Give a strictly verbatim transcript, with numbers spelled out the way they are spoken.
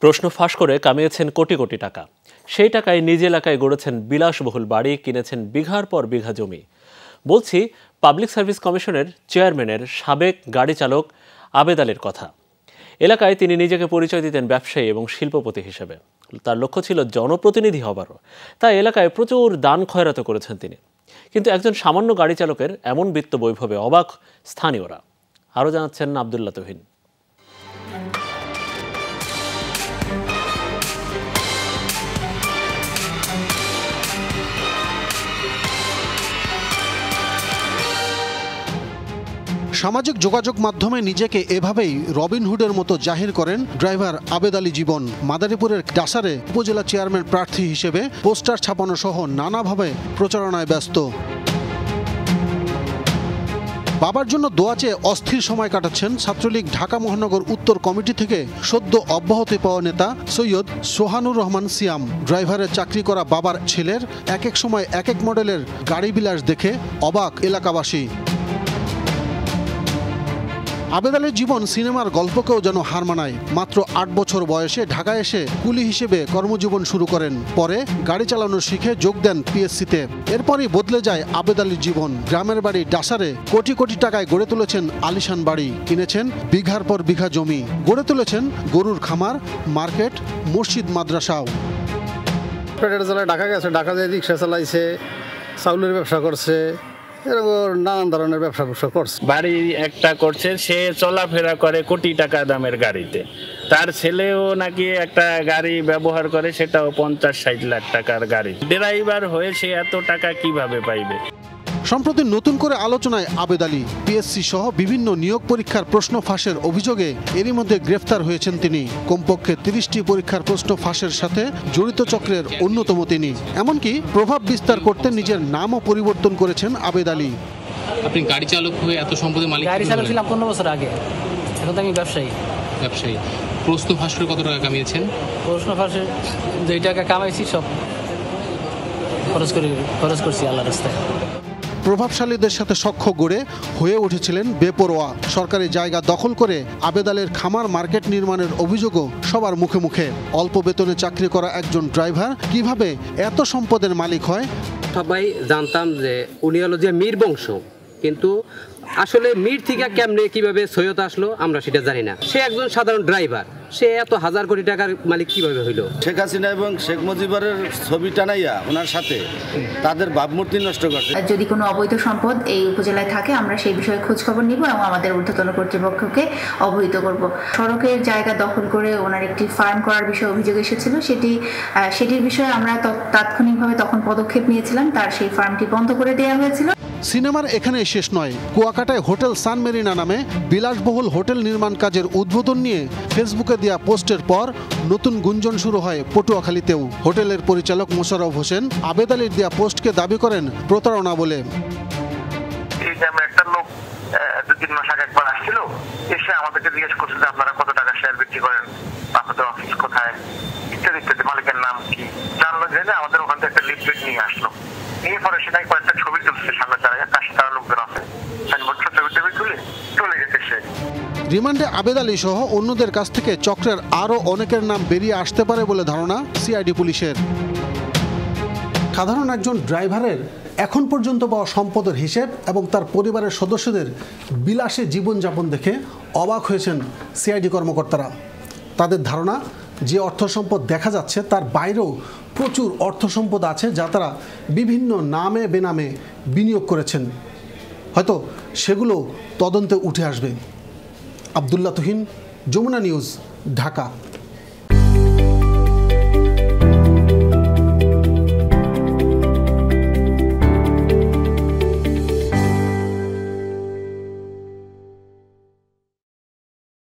প্রশ্ন ফাঁস করে কামিয়েছেন কোটি কোটি টাকা। সেই টাকায় নিজ এলাকায় গড়েছেন বিলাসবহুল বাড়ি, কিনেছেন বিঘার পর বিঘা জমি। বলছি পাবলিক সার্ভিস কমিশনের চেয়ারম্যানের সাবেক গাড়ি চালক আবেদ আলীর কথা। এলাকায় তিনি নিজেকে পরিচয় দিতেন ব্যবসায়ী এবং শিল্পপতি হিসেবে। তার লক্ষ্য ছিল জনপ্রতিনিধি হবারও। তাই এলাকায় প্রচুর দান খয়রাত করেছেন তিনি। কিন্তু একজন সামান্য গাড়ি চালকের এমন বিত্ত বৈভবে অবাক স্থানীয়রা। আরও জানাচ্ছেন আব্দুল্লাহ তুহিন। সামাজিক যোগাযোগ মাধ্যমে নিজেকে এভাবেই রবিনহুডের মতো জাহির করেন ড্রাইভার আবেদ আলী জীবন। মাদারীপুরের ডাসারে উপজেলা চেয়ারম্যান প্রার্থী হিসেবে পোস্টার ছাপানো সহ নানাভাবে প্রচারণায় ব্যস্ত। বাবার জন্য দোয়া চেয়ে অস্থির সময় কাটাচ্ছেন ছাত্রলীগ ঢাকা মহানগর উত্তর কমিটি থেকে সদ্য অব্যাহতি পাওয়া নেতা সৈয়দ সোহানুর রহমান সিয়াম। ড্রাইভারের চাকরি করা বাবার ছেলের এক এক সময় এক এক মডেলের গাড়ি বিলাস দেখে অবাক এলাকাবাসী। আবেদ আলীর জীবন সিনেমার গল্পকেও যেন হার মানায়। মাত্র আট বছর বয়সে ঢাকায় এসে কুলি হিসেবে কর্মজীবন শুরু করেন। পরে গাড়ি চালানো শিখে যোগ দেন পিএসসিতে। এরপরই বদলে যায় আবেদ আলীর জীবন। গ্রামের বাড়ি ডাসারে কোটি কোটি টাকায় গড়ে তুলেছেন আলিশান বাড়ি, কিনেছেন বিঘার পর বিঘা জমি, গড়ে তুলেছেন গরুর খামার, মার্কেট, মসজিদ, মাদ্রাসাও। ঢাকা গেছে, ঢাকা যে রিক্সা চালাইছে, চাউলের ব্যবসা করছে, নানান ধরনের ব্যবসা ব্যবসা করছে। বাড়ি একটা করছে, সে চলাফেরা করে কোটি টাকা দামের গাড়িতে। তার ছেলেও নাকি একটা গাড়ি ব্যবহার করে, সেটাও পঞ্চাশ ষাট লাখ টাকার গাড়ি। ড্রাইভার হয়ে সে এত টাকা কিভাবে পাইবে? সম্প্রতি নতুন করে আলোচনায় আবেদ আলী। পিএসসি সহ বিভিন্ন নিয়োগ পরীক্ষার প্রশ্ন ফাঁসের অভিযোগে এরই মধ্যে গ্রেফতার হয়েছেন তিনি। কমপক্ষে তিরিশটি পরীক্ষার প্রশ্ন ফাঁসের সাথে জড়িত চক্রের অন্যতম তিনি। এমনকি প্রভাব বিস্তার করতে নিজের নামও পরিবর্তন করেছেন আবেদ আলী। আপনি গাড়ি চালক হয়ে এত সম্পদের মালিক? গাড়ি চালক ছিলাম পনেরো বছর আগে, এখন তো আমি ব্যবসায়ী। ব্যবসায়ী। প্রশ্ন ফাঁস করে কত টাকা কামিয়েছেন? প্রশ্ন ফাঁসে যেই টাকা কামাইছি সব খরচ করে খরচ করছি আল্লাহর রাস্তায়। প্রভাবশালীদের সাথে সখ্য গড়ে হয়ে উঠেছিলেন বেপরোয়া। সরকারি জায়গা দখল করে আবেদ আলীর খামার, মার্কেট নির্মাণের অভিযোগও সবার মুখে মুখে। অল্প বেতনে চাকরি করা একজন ড্রাইভার কিভাবে এত সম্পদের মালিক হয়? সবাই জানতাম যে উনি হলো যে মীর বংশ, কিন্তু আসলে মীর থেকে কেমনে কিভাবে সৈয়দ আসলো আমরা সেটা জানি না। সে একজন সাধারণ ড্রাইভার, সে এত হাজার কোটি টাকার মালিক কিভাবে হইলো? শেখ হাসিনা এবং শেখ মুজিবের ছবি টানাইয়া ওনার সাথে তাদের ভাবমূর্তি নষ্ট করছে। যদি কোনো অবৈধ সম্পদ এই উপজেলায় থাকে আমরা সেই বিষয়ে খোঁজ খবর নিব এবং আমাদের ঊর্ধ্বতন কর্তৃপক্ষকে অবহিত করব। সড়কের জায়গা দখল করে ওনার একটি ফার্ম করার বিষয়ে অভিযোগ এসেছিল, সেটি সেটির বিষয়ে আমরা তাৎক্ষণিকভাবে তখন পদক্ষেপ নিয়েছিলাম। তার সেই ফার্মটি বন্ধ করে দেওয়া হয়েছিল। সিনেমার এখানেই শেষ নয়। কুয়াকাটায় হোটেল সান মেরিনা নামে বিলাসবহুল হোটেল নির্মাণ কাজের উদ্বোধন নিয়ে ফেসবুকে দেওয়া পোস্টের পর নতুন গুঞ্জন শুরু হয় পটুয়াখালীতেও। হোটেলের পরিচালক মোশাররফ হোসেন আবেদ আলীর দেওয়া পোস্টকে দাবি করেন প্রতারণা বলে। একটা লোক দু তিন মাস আগে একবার আসছিল, এসে আমাদেরকে জিজ্ঞেস করছিল যে আপনারা কত টাকা শেয়ার বিক্রি করেন, আপনাদের অফিস কোথায়, ইত্যাদি ইত্যাদি, মালিকের নাম কি। জানলো যে আমাদের ওখান থেকে একটা লিফলেট নিয়ে আসলো। নিয়ে পরে সেটাই কয়েকটা ছবি তুলছে সামনে, তারা কাছে তারা লোকজন আছে, ছবি টবি তুলে চলে গেছে সে। রিমান্ডে আবেদ আলী সহ অন্যদের কাছ থেকে চক্রের আরও অনেকের নাম বেরিয়ে আসতে পারে বলে ধারণা সিআইডি পুলিশের। সাধারণ একজন ড্রাইভারের এখন পর্যন্ত পাওয়া সম্পদের হিসেব এবং তার পরিবারের সদস্যদের বিলাসে জীবনযাপন দেখে অবাক হয়েছেন সিআইডি কর্মকর্তারা। তাদের ধারণা যে অর্থ সম্পদ দেখা যাচ্ছে তার বাইরেও প্রচুর অর্থ সম্পদ আছে যা তারা বিভিন্ন নামে বেনামে বিনিয়োগ করেছেন। হয়তো সেগুলো তদন্তে উঠে আসবে। আব্দুল্লাহ তুহিন, যমুনা নিউজ, ঢাকা।